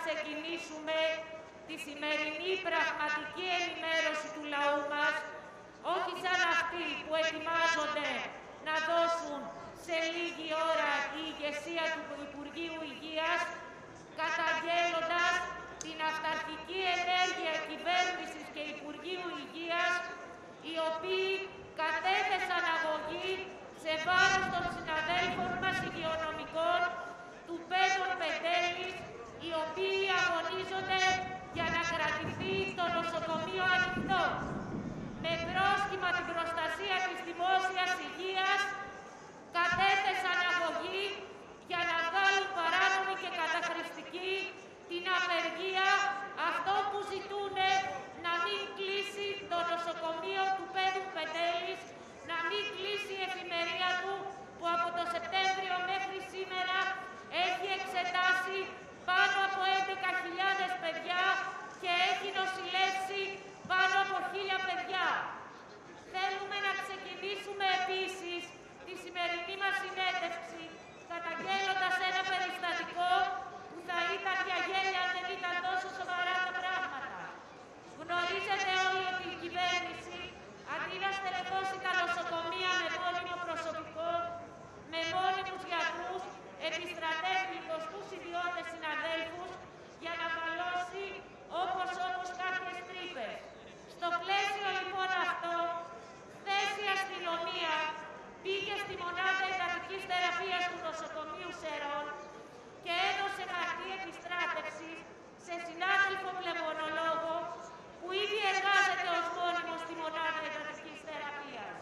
ξεκινήσουμε τη σημερινή πραγματική ενημέρωση του λαού μας, όχι σαν αυτοί που ετοιμάζονται να δώσουν σε λίγη ώρα η ηγεσία του Υπουργείου Υγείας, καταγγέλλοντας την αυταρχική ενέργεια κυβέρνησης και Υπουργείου Υγείας, οι οποίοι κατέθεσαν αγωγή σε βάρος των συναδέλφων μας υγειονομικών του Πέτρου Πεντέλης, οι οποίοι αγωνίζονται για να κρατηθεί το νοσοκομείο ανοιχτό. Με πρόσχημα την προστασία της δημόσιας υγείας, κατέθεσαν αγωγή για να βγάλουν παράνομη και καταχρηστική την απεργία, αυτό που ζητούν να μην κλείσει το νοσοκομείο του Πέτρου Πεντέλης, να μην κλείσει η εφημερία του, που από το Σεπτέμβριο μέχρι σήμερα έχει εξετάσει πάνω από 11.000 παιδιά και έχει νοσηλεύσει πάνω από 1.000 παιδιά. Θέλουμε να ξεκινήσουμε επίσης τη σημερινή μας συνέντευξη καταγγέλλοντας ένα περιστατικό που θα ήταν για γέλια αν δεν ήταν τόσο σοβαρά τα πράγματα. Γνωρίζετε όλοι ότι η κυβέρνηση, αντί να στελεχώσει τα νοσοκομεία με μόνιμο προσωπικό, με μόνιμους γιατρούς, επιστρατεύει γνωστούς ιδιώτες συναδέλφους για να βαλώσει όπως κάποιες τρύπες. Στο πλαίσιο λοιπόν αυτό, χθες η αστυνομία πήγε στη μονάδα εντατικής θεραπείας του νοσοκομείου Σερών και έδωσε χαρτί επιστράτευσης σε συνάδελφο πνευμονολόγο που ήδη εργάζεται ως μόνιμος στη μονάδα εντατικής θεραπείας.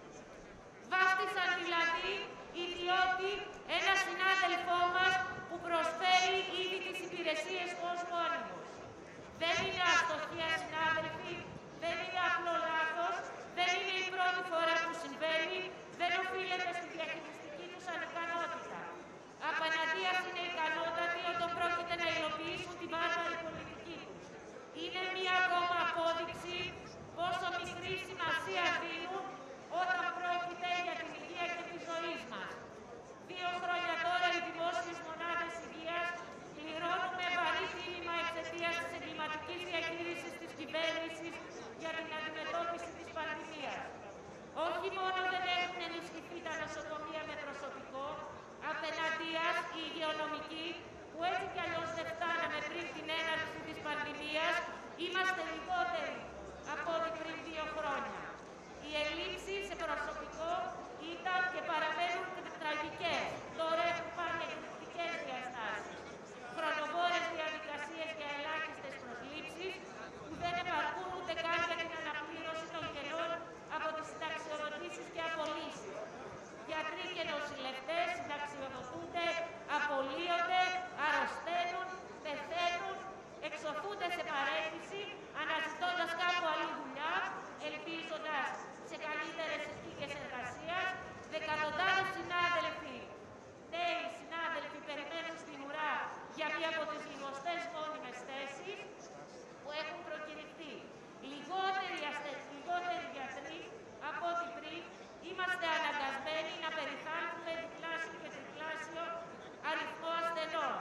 Βάφτισαν δηλαδή ιδιώτη ένα συνάδελφό μας που προσφέρει ήδη τις υπηρεσίες του ως μόνιμος. Δεν είναι αστοχία, συνάδελφοι, δεν είναι απλό λάθος, δεν είναι η πρώτη φορά που συμβαίνει, δεν οφείλεται στη διαχειριστική τους ανικανότητα. Απέναντίας είναι ικανότατοι όταν πρόκειται να υλοποιήσουν την βάρβαρη πολιτική τους. Είναι μία ακόμα απόδειξη πόσο μικρή σημασία δίνουν όταν πρόκειται για την υγεία και τη ζωή μας. 2 χρόνια τώρα οι δημόσιες μονάδες υγείας πληρώνουν με βαρύ τίμημα εξαιτίας της εγκληματικής διαχείρισης της κυβέρνησης για την αντιμετώπιση της πανδημίας. Όχι μόνο δεν έχουν ενισχυθεί τα νοσοκομεία με προσωπικό, απέναντίας οι υγειονομικοί, που έτσι κι αλλιώς δεν φτάναμε πριν την έναρξη της πανδημίας, είμαστε λιγότεροι από ό,τι πριν 2 χρόνια. Οι ελλείψεις σε προσωπικό ήταν και παραμένουν τραγικές. Τώρα έχουν πάρει εκρηκτικές διαστάσεις. Χρονοβόρες διαδικασίες για ελάχιστες προσλήψεις που δεν επαρκούν ούτε καν για την αναπλήρωση των κενών από τις συνταξιοδοτήσεις και απολύσεις. Γιατροί και νοσηλευτές συνταξιοδοτούνται, απολύονται, αρρωσταίνουν, πεθαίνουν, εξωθούνται σε παρέτηση, αναζητώντας κάπου αλλού δουλειά, ελπίζοντας σε καλύτερες συνθήκες εργασίας. Δεκατοντάδες συνάδελφοι, νέοι συνάδελφοι, περιμένουν στην ουρά για μία από τις λιγοστές μόνιμες θέσεις που έχουν προκηρυχθεί. Λιγότεροι γιατροί από ό,τι πριν, είμαστε αναγκασμένοι να περιθάλπουμε διπλάσιο και τριπλάσιο αριθμό ασθενών.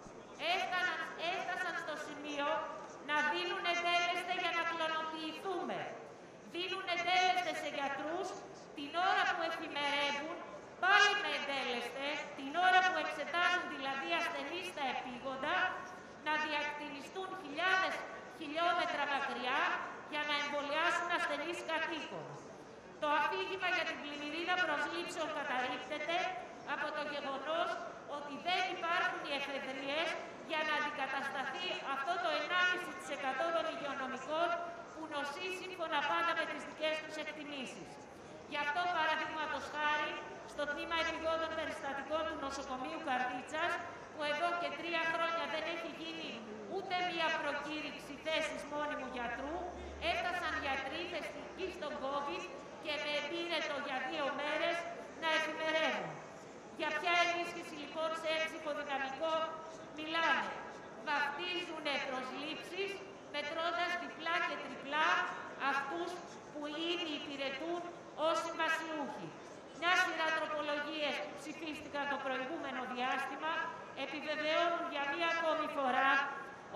Έφτασαν στο σημείο να δίνουν εντέλεσθε για να κλωνοποιηθούμε. Δίνουν εντέλεσθε σε γιατρούς την ώρα που εφημερεύουν, πάλι με εντέλεσθε, την ώρα που εξετάζουν δηλαδή ασθενείς στα επίγοντα, να διακτηνιστούν χιλιάδες χιλιόμετρα μακριά για να εμβολιάσουν ασθενείς κατοίκων. Το αφήγημα για την πλημμυρίδα προσλήψεων καταρρίπτεται από το γεγονός ότι δεν υπάρχουν οι εφεδρίες για να αντικατασταθεί αυτό το 1,5% των υγειονομικών που νοσεί σύμφωνα πάντα με τις δικές τους εκτιμήσεις. Γι' αυτό, παραδείγματος χάρη, στο τμήμα επιγόντων περιστατικών του νοσοκομείου Καρδίτσας, που εδώ και 3 χρόνια δεν έχει γίνει ούτε μία προκήρυξη θέσης μόνιμου γιατρού, έφτασαν γιατροί θετικοί στον COVID και με εμπείρετο για 2 μέρες να εφημερεύουν. Για ποια ενίσχυση λοιπόν σε έξυπο δυναμικό μιλάμε? Βαφτίζουν προσλήψεις, μετρώντας διπλά και τριπλά αυτούς που ήδη υπηρετούν ως συμβασιούχοι. Μια σειρά τροπολογίες που ψηφίστηκαν το προηγούμενο διάστημα επιβεβαιώνουν για μία ακόμη φορά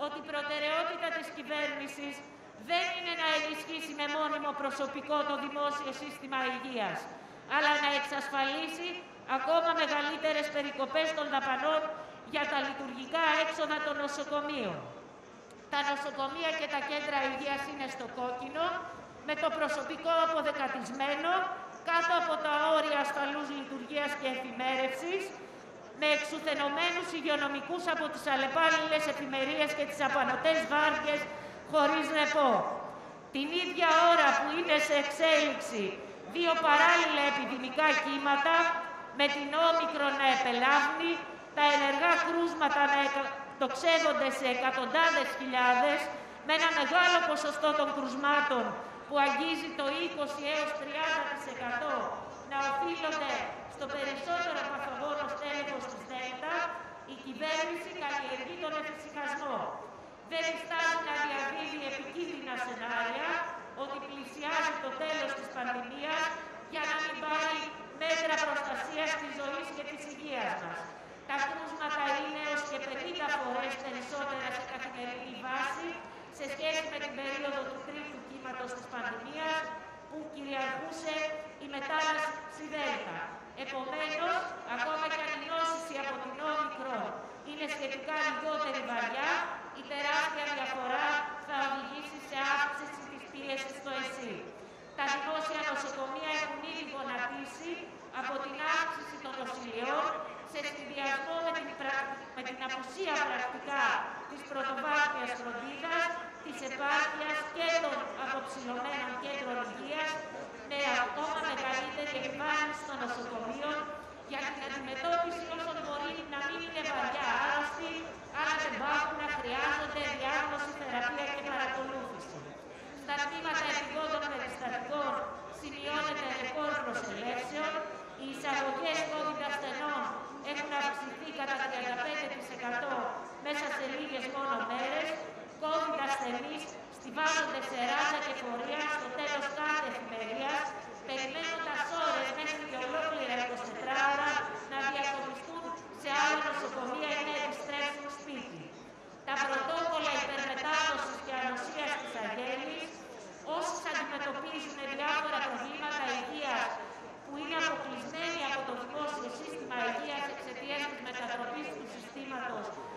κυβέρνησης δεν είναι να ενισχύσει με μόνιμο προσωπικό το δημόσιο σύστημα υγείας, αλλά να εξασφαλίσει ακόμα μεγαλύτερες περικοπές των δαπανών για τα λειτουργικά έξοδα των νοσοκομείων. Τα νοσοκομεία και τα κέντρα υγείας είναι στο κόκκινο, με το προσωπικό αποδεκατισμένο, κάτω από τα όρια ασφαλούς λειτουργίας και εφημέρευσης, με εξουθενωμένους υγειονομικούς από τις αλλεπάλληλες εφημερίες και τις απανωτές βάρδιες χωρίς ρεπό. Την ίδια ώρα που είναι σε εξέλιξη δύο παράλληλα επιδημικά κύματα, με την όμικρον να επελάβνει, τα ενεργά κρούσματα να εκτοξεύονται σε εκατοντάδες χιλιάδες, με ένα μεγάλο ποσοστό των κρουσμάτων που αγγίζει το 20 έως 30% να οφείλονται στο περισσότερο παθογόνο στέλεχος της ΔΕΛΤΑ, η κυβέρνηση καλλιεργεί τον εφησυχασμό. Δεν διστάζει να διαδίδει επικίνδυνα σενάρια ότι πλησιάζει το τέλος της πανδημίας για να μην πάρει μέτρα προστασίας της ζωής και της υγείας μας. Τα κρούσματα είναι έως και 50 φορές περισσότερα σε καθημερινή βάση σε σχέση με την περίοδο του τρίτου κύματος της πανδημίας, που κυριαρχούσε η μετάλλαξη ΔΕΛΤΑ. Επομένως, ακόμα και αν η νόσηση από την όμικρον είναι σχετικά λιγότερη βαριά, η τεράστια διαφορά θα οδηγήσει σε αύξηση της πίεσης στο ΕΣΥ. Τα δημόσια νοσοκομεία έχουν ήδη γονατίσει από την αύξηση των νοσηλειών σε συνδυασμό με την απουσία πρακτικά της πρωτοβάθμιας φροντίδας, της επάρκειας και των αποψηλωμένων κέντρων υγείας, με ακόμα μεγαλύτερη επιβάρυνση των νοσοκομείων για την αντιμετώπιση όσων μπορεί να μην είναι βαριά άρρωστοι, αλλά δεν πάθουν να χρειάζονται διάγνωση, θεραπεία και παρακολούθηση. Στα τμήματα επιγόντων περιστατικών σημειώνεται ρεκόρ προσελεύσεων, οι εισαγωγές COVID ασθενών έχουν αυξηθεί κατά 35% μέσα σε λίγες μόνο μέρες. COVID ασθενείς στιβάζονται σε ράζα και πορεία στο τέλος κάθε εφημερίας, περιμένοντας ώρες μέχρι και ολόκληρα 24 ώρα να διακομιστούν σε άλλα νοσοκομεία ή να επιστρέψουν σπίτι. Τα πρωτόκολλα υπερμετάδοσης και ανοσίας της αγέλης, όσοι αντιμετωπίζουν διάφορα προβλήματα υγείας που είναι αποκλεισμένοι από το δημόσιο σύστημα υγείας εξαιτίας της μετατροπής του συστήματος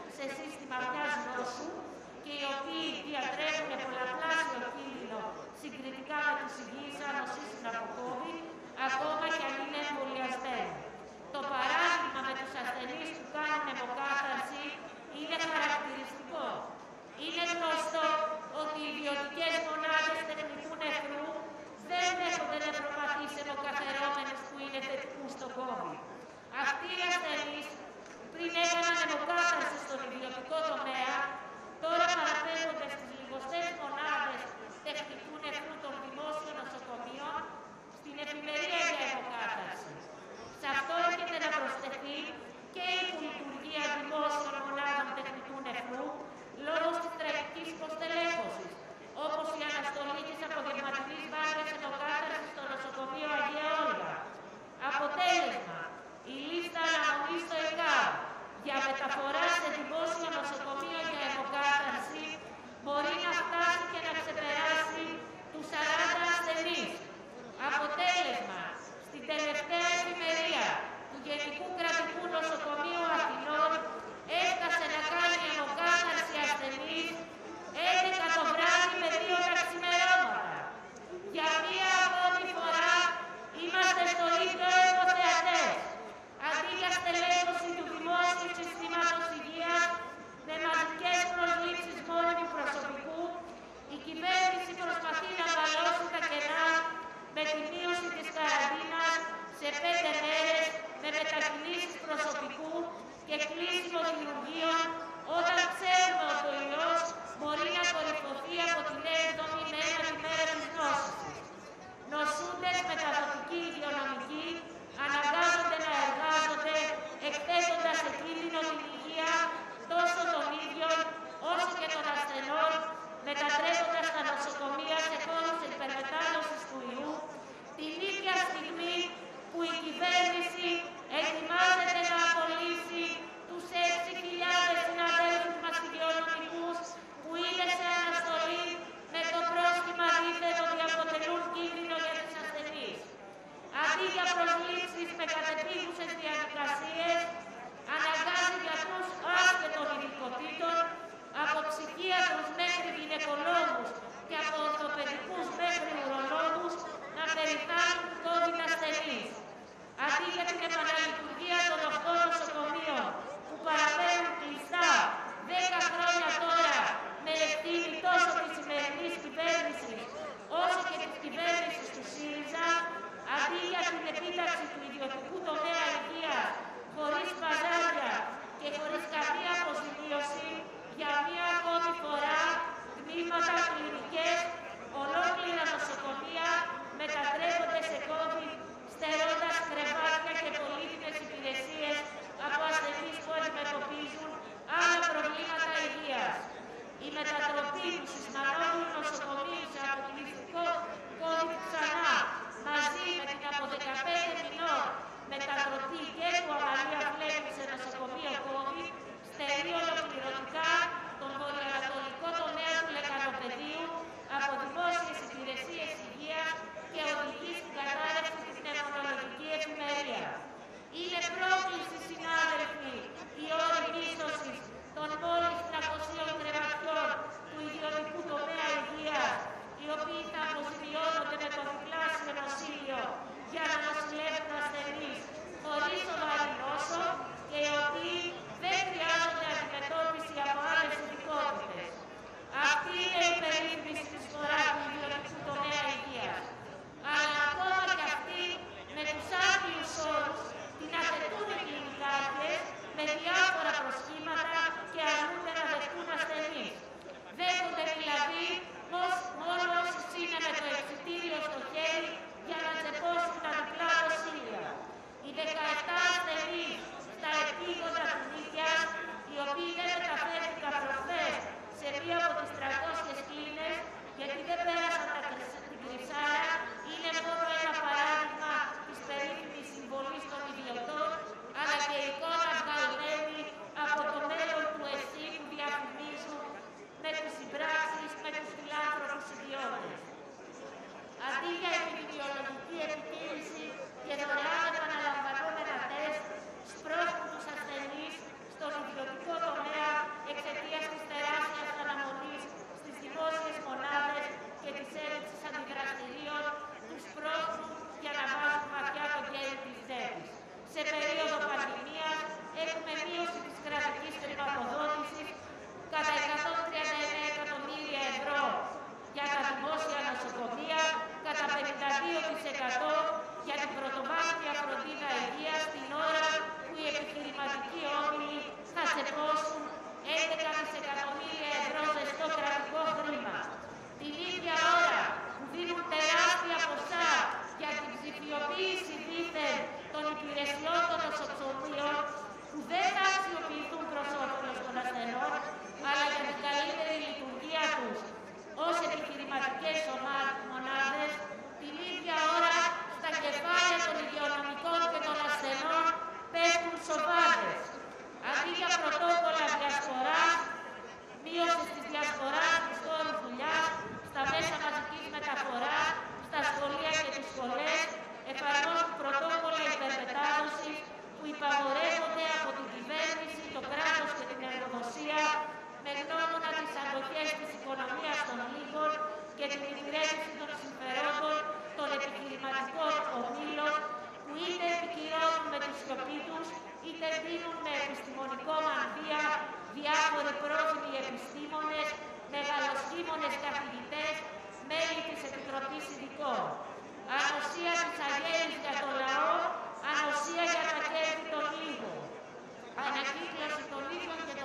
επιστήμονες καθηγητές, μέλη της Επιτροπής Ειδικών. Ανοσία της αγέλης για το λαό, ανοσία για τα κέρδη των λίγων. Ανακύκλωση των ίδιων και